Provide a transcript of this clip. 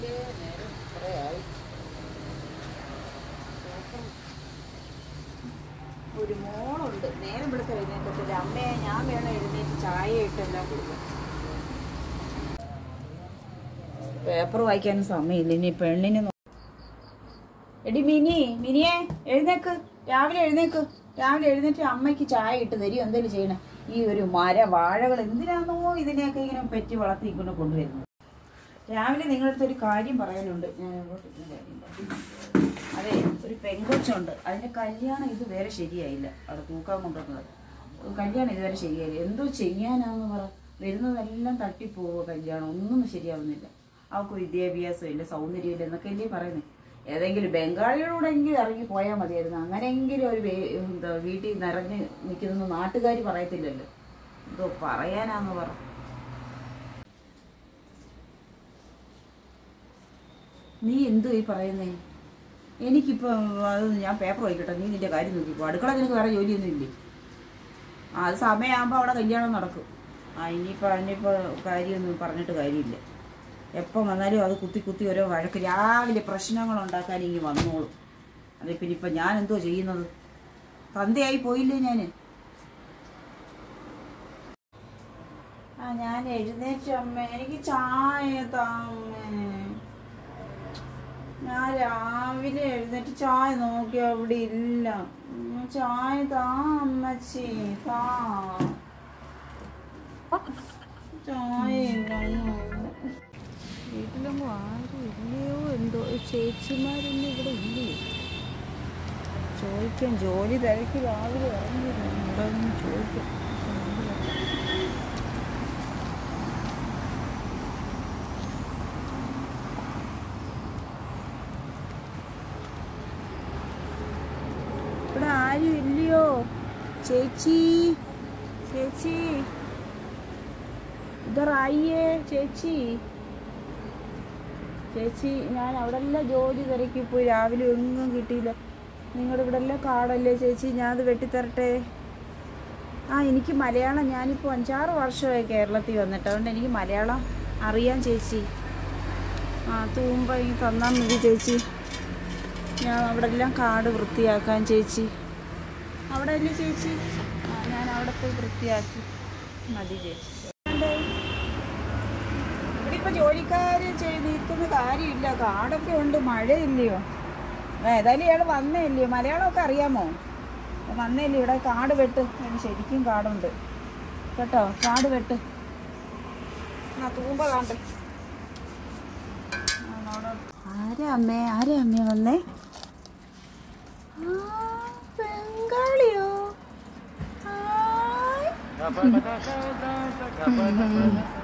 ഒരു മോളുണ്ട്, നേരം വിളിച്ച് എഴുന്നേക്കത്തില്ല. അമ്മയെ ഞാൻ വേണം എഴുന്നേറ്റ് ചായ ഇട്ടെല്ലാം കൊടുക്കും. പേപ്പർ വായിക്കാനും സമയമില്ല. ഇനി പെണ്ണിന് എടി മിനിയെ എഴുന്നേക്ക്, രാവിലെ എഴുന്നേറ്റ് അമ്മയ്ക്ക് ചായ ഇട്ട് തരും. എന്തെങ്കിലും ചെയ്യണം. ഈ ഒരു വാഴകൾ എന്തിനാണോ ഇതിനെയൊക്കെ ഇങ്ങനെ പെറ്റി വളർത്തിക്കൊണ്ട് കൊണ്ടുവരുന്നത്. രാവിലെ നിങ്ങളടുത്തൊരു കാര്യം പറയാനുണ്ട്. അതെ, ഒരു പെങ്കൊച്ചുണ്ട്. അതിന്റെ കല്യാണം ഇതുവരെ ശരിയായില്ല. അവിടെ തൂക്കാൻ കൊണ്ടുവന്നത് കല്യാണം ഇതുവരെ ശരിയായില്ല. എന്തോ ചെയ്യാനാന്ന് പറ. വരുന്നതെല്ലാം തട്ടിപ്പോവുക. കല്യാണം ഒന്നും ശരിയാവുന്നില്ല. അവർക്ക് വിദ്യാഭ്യാസം ഇല്ല, സൗന്ദര്യമില്ല എന്നൊക്കെ അല്ലേ പറയുന്നത്. ഏതെങ്കിലും ബംഗാളികളോടെങ്കിലും ഇറങ്ങി പോയാൽ മതിയായിരുന്നു. അങ്ങനെയെങ്കിലും ഒരു എന്താ വീട്ടിൽ നിറഞ്ഞ് നിൽക്കുന്ന നാട്ടുകാർ പറയത്തില്ലല്ലോ. എന്തോ പറയാനാന്ന് പറ. നീ എന്തോ ഈ പറയുന്നേ? എനിക്കിപ്പോൾ അത് ഞാൻ പേപ്പർ വായിക്കട്ടെ. നീ നിന്റെ കാര്യം നോക്കിപ്പോ. അടുക്കള നിനക്ക് വേറെ ജോലിയൊന്നും ഇല്ലേ? അത് സമയമാകുമ്പോൾ അവിടെ കല്യാണം നടക്കും. ഇനിയിപ്പോൾ കാര്യമൊന്നും പറഞ്ഞിട്ട് കാര്യമില്ല. എപ്പം വന്നാലും അത് കുത്തി ഓരോ വഴക്ക്. രാവിലെ പ്രശ്നങ്ങൾ ഉണ്ടാക്കാൻ ഇനി വന്നോളും. അതെ, പിന്നെ ഇപ്പം ഞാൻ എന്തോ ചെയ്യുന്നത്? തന്തയായി പോയില്ലേ ഞാൻ? ഞാൻ എഴുന്നേറ്റ അമ്മ, എനിക്ക് ചായ താമ്മേ. ഞാൻ രാവിലെ എഴുന്നേറ്റ് ചായ നോക്കി അവിടെ ഇല്ല. ചായ താ അമ്മച്ചി, താ. ചായ ഇല്ല. വീട്ടിലൊന്നും ആരും ഇല്ലയോ എന്തോ? ചേച്ചിമാരൊന്നും ഇവിടെ ഇല്ലേ? ചോദിക്കാൻ. ജോലി തിരക്കി രാവിലെ ഇറങ്ങിയിരുന്നു. ചോദിക്കാം. ഇവിടെ ആരും ഇല്ലയോ? ചേച്ചി ഇതറായിയേ ചേച്ചി. ഞാൻ അവിടെ എല്ലാം ജോലി തിരക്കിപ്പോയി. രാവിലെ ഒന്നും കിട്ടിയില്ല. നിങ്ങളുടെ ഇവിടെ എല്ലാം കാടല്ലേ ചേച്ചി? ഞാനത് വെട്ടിത്തരട്ടെ. എനിക്ക് മലയാളം, ഞാനിപ്പോൾ 5-6 വർഷമായി കേരളത്തിൽ വന്നിട്ട്. അതുകൊണ്ട് എനിക്ക് മലയാളം അറിയാം ചേച്ചി. തൂമ്പ ഈ തന്നാൽ മതി ചേച്ചി. ഞാൻ അവിടെ എല്ലാം കാട് വൃത്തിയാക്കാൻ ചേച്ചി. അവിടെ അല്ലേ ചേച്ചി? ഞാൻ അവിടെ പോയി വൃത്തിയാക്കി മതി ചേച്ചി. ഇവിടെ ഇപ്പോൾ ജോലിക്കാർ നിൽക്കുന്ന കാര്യമില്ല. കാടൊക്കെ ഉണ്ട്. മഴയില്ലയോ? ഏതായാലും ഇയാൾ വന്നേ ഇല്ലയോ? മലയാളമൊക്കെ അറിയാമോ? വന്നേല്ലേ? ഇവിടെ കാട് വെട്ട്. ശരിക്കും കാടുണ്ട് കേട്ടോ. കാട് വെട്ട്. തൂമ്പ കാണ്ട്. ആരാ അമ്മേ വന്നേ? ബംഗാളിയോ? ഹായ്.